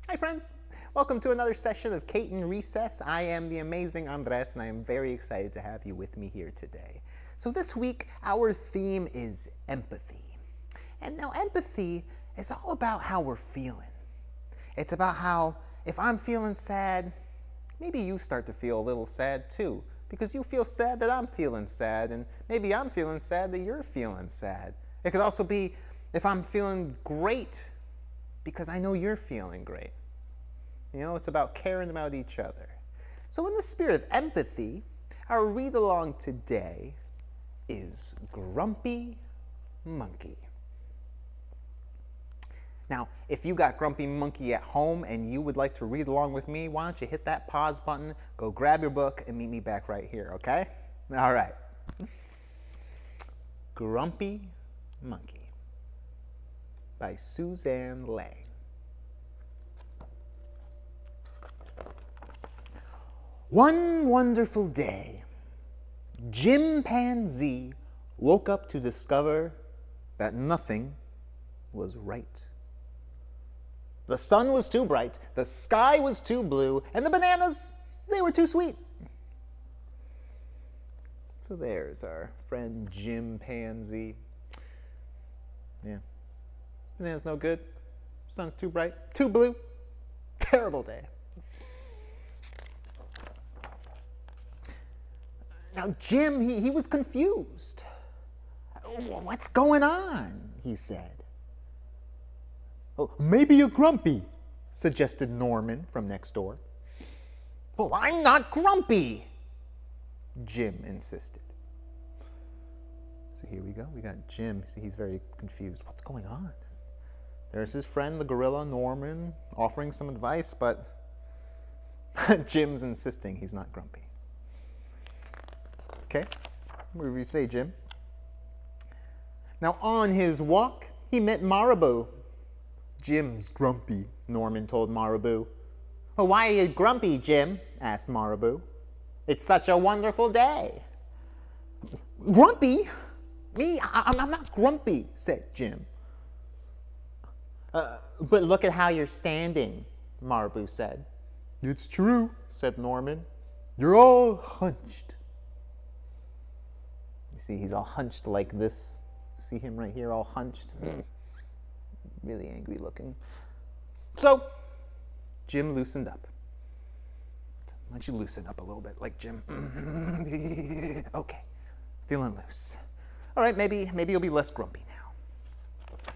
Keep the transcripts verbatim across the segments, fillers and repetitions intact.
Hi friends, welcome to another session of Cayton Recess. I am the amazing Andres and I am very excited to have you with me here today. So this week our theme is empathy. And now empathy is all about how we're feeling. It's about how if I'm feeling sad, maybe you start to feel a little sad too. Because you feel sad that I'm feeling sad, and maybe I'm feeling sad that you're feeling sad. It could also be if I'm feeling great because I know you're feeling great. You know, it's about caring about each other. So in the spirit of empathy, our read-along today is Grumpy Monkey. Now, if you got Grumpy Monkey at home and you would like to read along with me, why don't you hit that pause button, go grab your book, and meet me back right here, okay? All right. Grumpy Monkey by Suzanne Lang. One wonderful day, Jim Panzee woke up to discover that nothing was right. The sun was too bright, the sky was too blue, and the bananas, they were too sweet. So there's our friend Jim Panzee. Yeah, bananas no good, sun's too bright, too blue, terrible day. Now Jim, he, he was confused. What's going on? He said. Oh, maybe you're grumpy, suggested Norman from next door. Well, I'm not grumpy, Jim insisted. So here we go. We got Jim. See, he's very confused. What's going on? There's his friend, the gorilla, Norman, offering some advice, but Jim's insisting he's not grumpy. Okay, what do you say, Jim? Now, on his walk, he met Marabou. Jim's grumpy, Norman told Marabou. Well, why are you grumpy, Jim? Asked Marabou. It's such a wonderful day. Grumpy? Me? I I'm not grumpy, said Jim. Uh, but look at how you're standing, Marabou said. It's true, said Norman. You're all hunched. You see, he's all hunched like this. See him right here, all hunched? Really angry looking. So, Jim loosened up. Why don't you loosen up a little bit, like Jim? Okay, feeling loose. All right, maybe, maybe you'll be less grumpy now.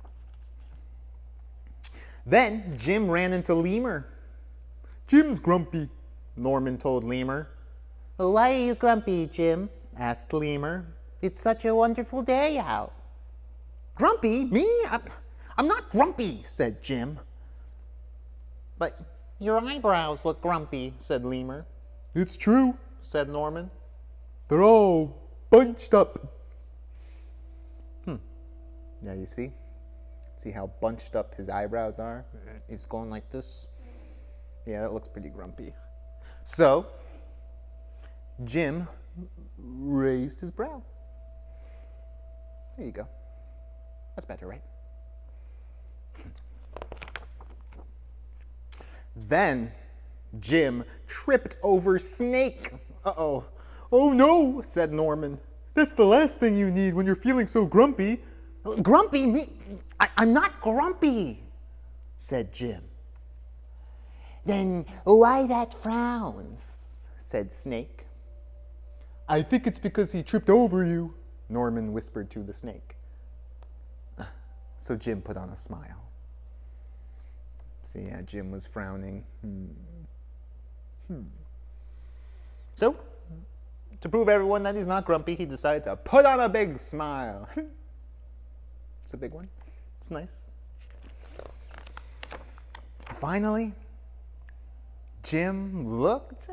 Then Jim ran into Lemur. Jim's grumpy, Norman told Lemur. Oh, why are you grumpy, Jim? Asked Lemur. It's such a wonderful day out. Grumpy? Me? I'm, I'm not grumpy, said Jim. But your eyebrows look grumpy, said Lemur. It's true, said Norman. They're all bunched up. Hmm. Yeah, you see? See how bunched up his eyebrows are? He's going like this. Yeah, that looks pretty grumpy. So, Jim raised his brow. There you go. That's better, right? Then Jim tripped over Snake. Uh-oh. Oh no, said Norman. That's the last thing you need when you're feeling so grumpy. Grumpy? Me? I, I'm not grumpy, said Jim. Then why that frown? Said Snake. I think it's because he tripped over you, Norman whispered to the snake. So Jim put on a smile. See, yeah, Jim was frowning. Hmm. Hmm. So, to prove everyone that he's not grumpy, he decided to put on a big smile. It's a big one. It's nice. Finally, Jim looked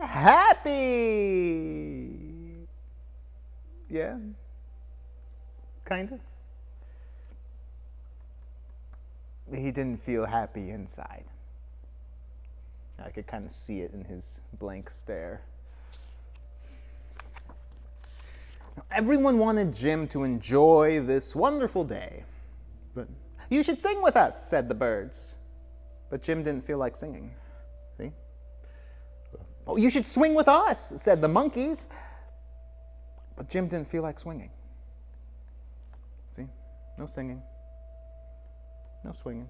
happy. Yeah, kind of. He didn't feel happy inside. I could kind of see it in his blank stare. Now, everyone wanted Jim to enjoy this wonderful day. But you should sing with us, said the birds. But Jim didn't feel like singing. See? Oh, you should swing with us, said the monkeys. But Jim didn't feel like swinging. See? No singing. No swinging.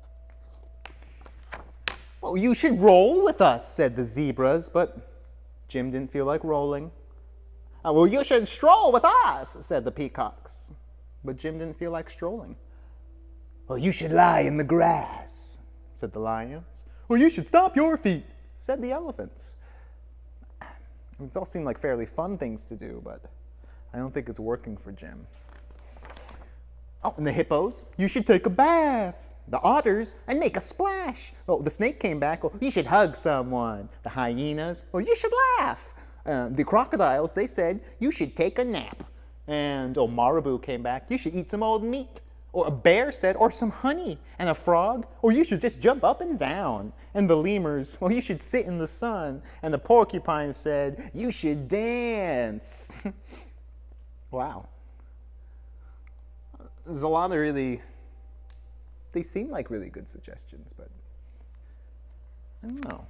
Well, you should roll with us, said the zebras, but Jim didn't feel like rolling. Oh, well, you should stroll with us, said the peacocks, but Jim didn't feel like strolling. Well, you should lie in the grass, said the lions. Well, you should stomp your feet, said the elephants. It all seemed like fairly fun things to do, but I don't think it's working for Jim. Oh, and the hippos, you should take a bath. The otters, and make a splash. Oh, the snake came back. Oh, you should hug someone. The hyenas, oh, you should laugh. Uh, the crocodiles, they said, you should take a nap. And, oh, Marabou came back. You should eat some old meat. Or a bear said, or some honey. And a frog, or you should just jump up and down. And the lemurs, well, you should sit in the sun. And the porcupine said, you should dance. Wow. There's a lot of really... They seem like really good suggestions, but I don't know.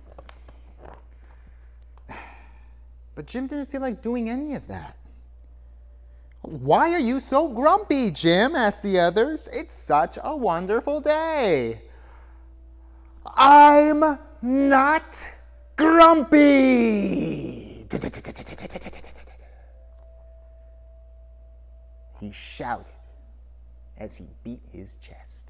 But Jim didn't feel like doing any of that. Why are you so grumpy, Jim? Asked the others. It's such a wonderful day. I'm not grumpy. He shouted as he beat his chest.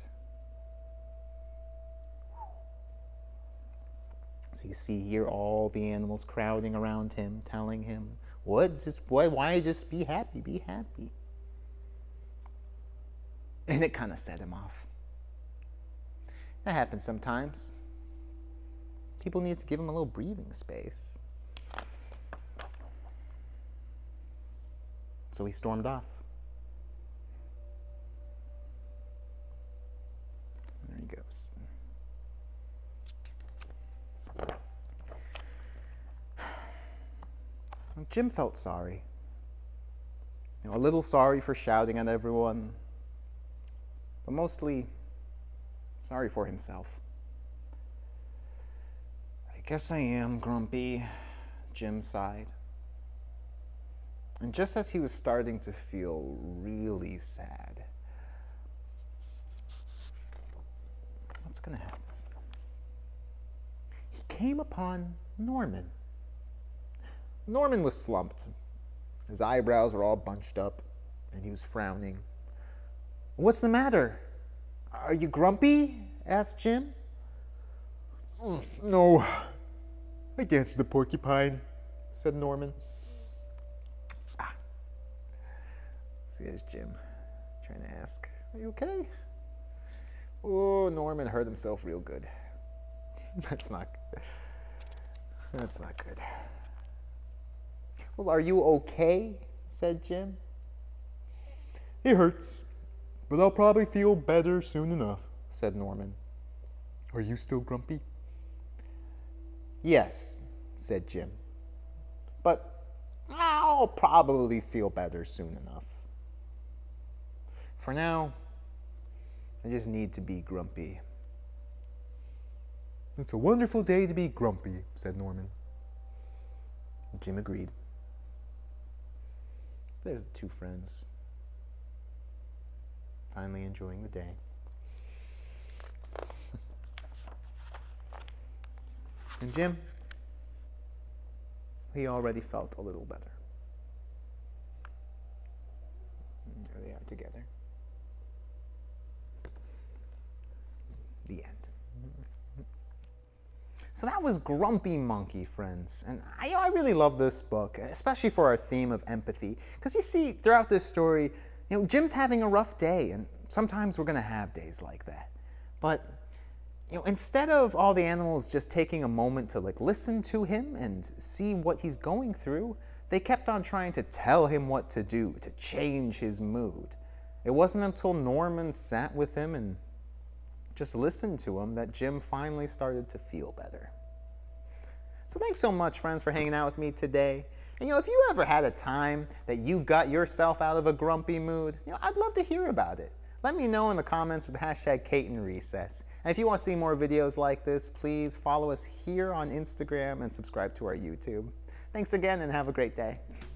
So you see here all the animals crowding around him, telling him, "What's this boy? Why just be happy? Be happy." And it kind of set him off. That happens sometimes. People need to give him a little breathing space. So he stormed off. There he goes. Jim felt sorry. You know, a little sorry for shouting at everyone, but mostly sorry for himself. I guess I am grumpy, Jim sighed. And just as he was starting to feel really sad, what's going to happen? He came upon Norman. Norman was slumped. His eyebrows were all bunched up, and he was frowning. "What's the matter? Are you grumpy?" asked Jim. Mm, "No, I danced the porcupine," said Norman. Ah. See, there's Jim trying to ask, "Are you okay?" Oh, Norman hurt himself real good. That's not, that's not good. "Well, are you okay?" said Jim. "It hurts, but I'll probably feel better soon enough," said Norman. "Are you still grumpy?" "Yes," said Jim. "But I'll probably feel better soon enough. For now, I just need to be grumpy." "It's a wonderful day to be grumpy," said Norman. Jim agreed. There's the two friends, finally enjoying the day. And Jim, he already felt a little better. There they are together. The end. So that was Grumpy Monkey, friends. And I, I really love this book, especially for our theme of empathy. Because you see, throughout this story, you know, Jim's having a rough day, and sometimes we're going to have days like that. But you know, instead of all the animals just taking a moment to like listen to him and see what he's going through, they kept on trying to tell him what to do, to change his mood. It wasn't until Norman sat with him and just listened to him that Jim finally started to feel better. So thanks so much, friends, for hanging out with me today. And you know, if you ever had a time that you got yourself out of a grumpy mood, you know, I'd love to hear about it. Let me know in the comments with the hashtag Cayton Recess. And if you want to see more videos like this, please follow us here on Instagram and subscribe to our YouTube. Thanks again and have a great day.